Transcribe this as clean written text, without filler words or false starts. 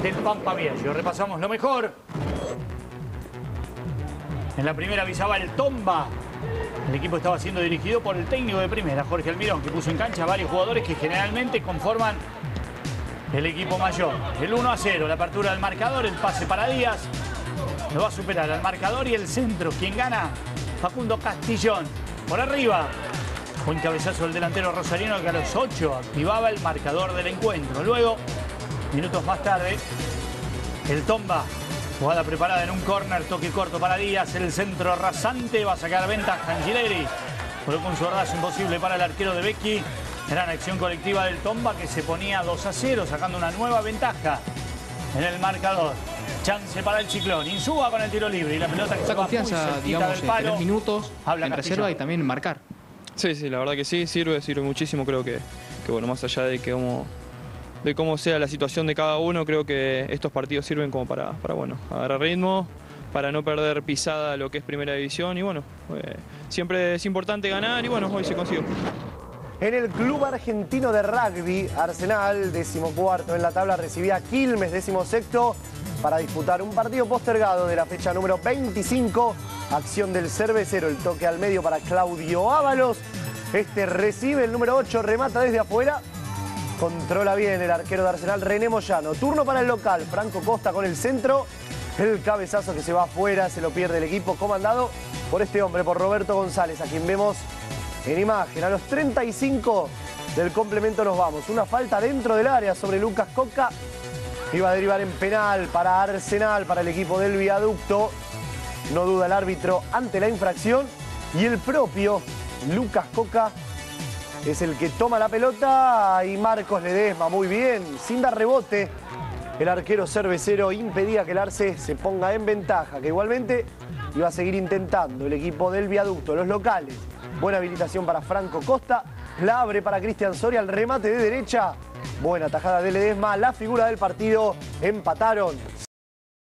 del Pampa Viejo. Repasamos lo mejor. En la primera avisaba el Tomba. El equipo estaba siendo dirigido por el técnico de primera, Jorge Almirón, que puso en cancha a varios jugadores que generalmente conforman el equipo mayor. El 1-0, la apertura del marcador, el pase para Díaz. Lo va a superar al marcador y el centro. Quien gana, Facundo Castillón. Por arriba, buen cabezazo del delantero rosarino que a los 8 activaba el marcador del encuentro. Luego, minutos más tarde, el Tomba. Jugada preparada en un córner, toque corto para Díaz, el centro rasante, va a sacar ventaja Angileri. Colocó un zurdazo imposible para el arquero de Becchi. Gran acción colectiva del Tomba que se ponía 2-0, sacando una nueva ventaja en el marcador. Chance para el Ciclón, Insúa con el tiro libre y la pelota que esa se va muy confianza, cerquita digamos, del en palo. 3 minutos Habla en Castillón. reserva y también en marcar. Sí, la verdad que sí, sirve muchísimo. Creo que bueno, más allá de cómo sea la situación de cada uno, creo que estos partidos sirven como para bueno, agarrar ritmo, para no perder pisada lo que es primera división y bueno, siempre es importante ganar y bueno, hoy se consiguió. En el Club Argentino de Rugby, Arsenal, 14º en la tabla, recibía a Quilmes, 16º, para disputar un partido postergado de la fecha número 25. Acción del cervecero, el toque al medio para Claudio Ábalos. Este recibe el número 8, remata desde afuera. Controla bien el arquero de Arsenal, René Moyano. Turno para el local, Franco Costa con el centro. El cabezazo que se va afuera, se lo pierde el equipo comandado por este hombre, por Roberto González, a quien vemos en imagen. A los 35 del complemento nos vamos. Una falta dentro del área sobre Lucas Coca. Iba a derivar en penal para Arsenal, para el equipo del Viaducto. No duda el árbitro ante la infracción. Y el propio Lucas Coca es el que toma la pelota y Marcos Ledesma, muy bien, sin dar rebote. El arquero cervecero impedía que el Arce se ponga en ventaja, que igualmente iba a seguir intentando el equipo del Viaducto, los locales. Buena habilitación para Franco Costa, la abre para Cristian Soria, el remate de derecha. Buena tajada de Ledesma, la figura del partido, empataron